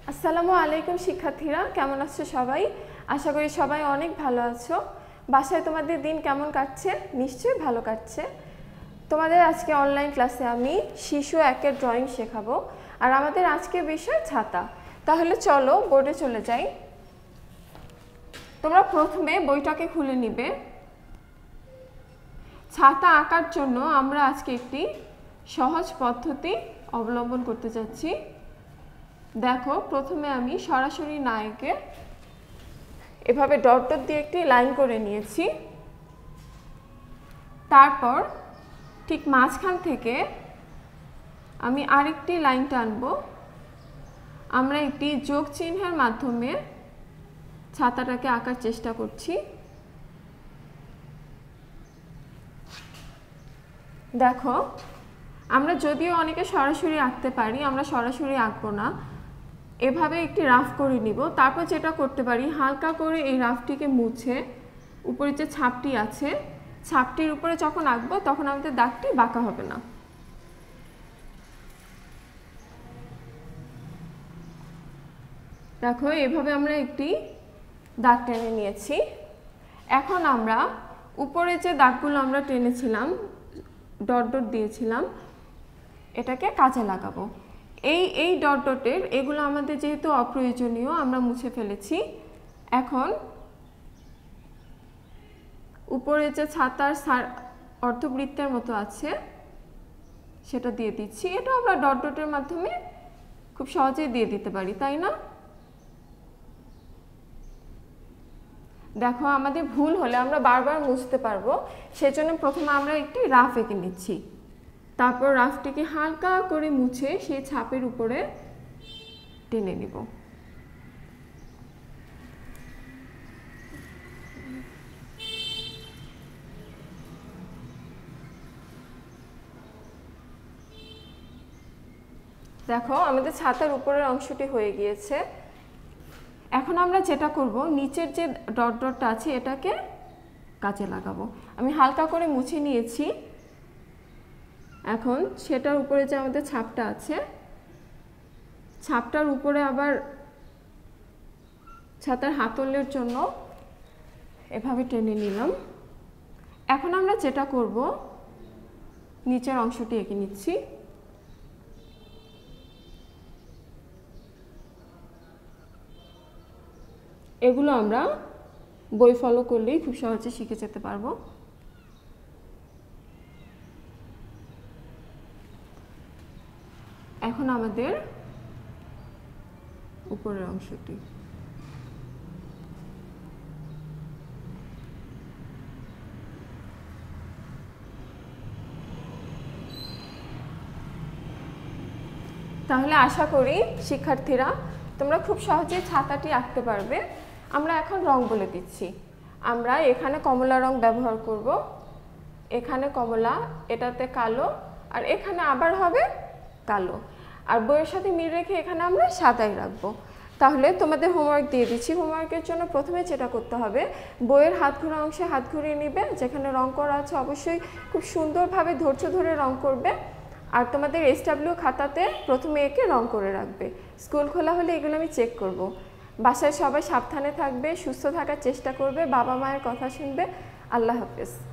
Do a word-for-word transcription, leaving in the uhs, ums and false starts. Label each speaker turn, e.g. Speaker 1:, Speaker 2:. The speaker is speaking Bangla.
Speaker 1: আসসালামু আলাইকুম শিক্ষার্থীরা, কেমন আছো সবাই? আশা করি সবাই অনেক ভালো আছো। বাসায় তোমাদের দিন কেমন কাটছে? নিশ্চয়ই ভালো কাটছে। তোমাদের আজকে অনলাইন ক্লাসে আমি শিশু একের ড্রয়িং শেখাবো, আর আমাদের আজকের বিষয় ছাতা। তাহলে চলো বোর্ডে চলে যাই। তোমরা প্রথমে বইটাকে খুলে নিবে। ছাতা আঁকার জন্য আমরা আজকে একটি সহজ পদ্ধতি অবলম্বন করতে যাচ্ছি। দেখো, প্রথমে আমি সরাসরি না এঁকে এভাবে ডট ডট দিয়ে একটি লাইন করে নিয়েছি। তারপর ঠিক মাঝখান থেকে আমি আরেকটি লাইন টানবো। আমরা একটি যোগ চিহ্নের মাধ্যমে ছাতাটাকে আঁকার চেষ্টা করছি। দেখো, আমরা যদিও অনেকে সরাসরি আঁকতে পারি, আমরা সরাসরি আঁকবো না, এভাবে একটি রাফ করে নিব। তারপর যেটা করতে পারি, হালকা করে এই রাফটিকে মুছে উপরে যে ছাপটি আছে, ছাপটির উপরে যখন আঁকবো তখন আমাদের দাগটি বাঁকা হবে না। দেখো, এভাবে আমরা একটি দাগ টেনে নিয়েছি। এখন আমরা উপরে যে দাগগুলো আমরা টেনেছিলাম, ডট ডট দিয়েছিলাম, এটাকে কাজে লাগাবো। এই এই ডট ডটের এগুলো আমাদের যেহেতু অপ্রয়োজনীয়, আমরা মুছে ফেলেছি। এখন উপরে যে ছাতার অর্ধবৃত্তের মতো আছে সেটা দিয়ে দিচ্ছি। এটা আমরা ডট ডটের মাধ্যমে খুব সহজেই দিয়ে দিতে পারি, তাই না? দেখো, আমাদের ভুল হলে আমরা বারবার মুছতে পারবো, সেজন্য প্রথমে আমরা একটি রাফ এঁকে নিচ্ছি। তারপর রাফটিকে হালকা করে মুছে সেই ছাপের উপরে টেনে নিব। দেখো, আমাদের ছাতার উপরের অংশটি হয়ে গিয়েছে। এখন আমরা যেটা করব, নিচের যে ডট ডটটা আছে এটাকে কাজে লাগাবো। আমি হালকা করে মুছে নিয়েছি। এখন সেটার উপরে যে আমাদের ছাপটা আছে, ছাপটার উপরে আবার ছাতার হাতলের জন্য এভাবে টেনে নিলাম। এখন আমরা যেটা করব, নিচের অংশটি এঁকে নিচ্ছি। এগুলো আমরা বই ফলো করলেই খুব সহজে শিখে যেতে পারবো। এখন আমাদের উপরের অংশটি। তাহলে আশা করি শিক্ষার্থীরা তোমরা খুব সহজেই ছাতাটি আঁকতে পারবে। আমরা এখন রং বলে দিচ্ছি। আমরা এখানে কমলা রং ব্যবহার করব। এখানে কমলা, এটাতে কালো, আর এখানে আবার হবে কালো। আর বইয়ের সাথে মিল রেখে এখানে আমরা সাদাই রাখবো। তাহলে তোমাদের হোমওয়ার্ক দিয়ে দিচ্ছি। হোমওয়ার্কের জন্য প্রথমে যেটা করতে হবে, বইয়ের হাত ঘোরা অংশে হাত ঘুরিয়ে নিবে। যেখানে রং করা আছে অবশ্যই খুব সুন্দরভাবে ধৈর্য ধরে রং করবে। আর তোমাদের এস ডাব্লিউ খাতাতে প্রথমে এঁকে রং করে রাখবে। স্কুল খোলা হলে এগুলো আমি চেক করব। বাসায় সবাই সাবধানে থাকবে, সুস্থ থাকার চেষ্টা করবে, বাবা মায়ের কথা শুনবে। আল্লাহ হাফেজ।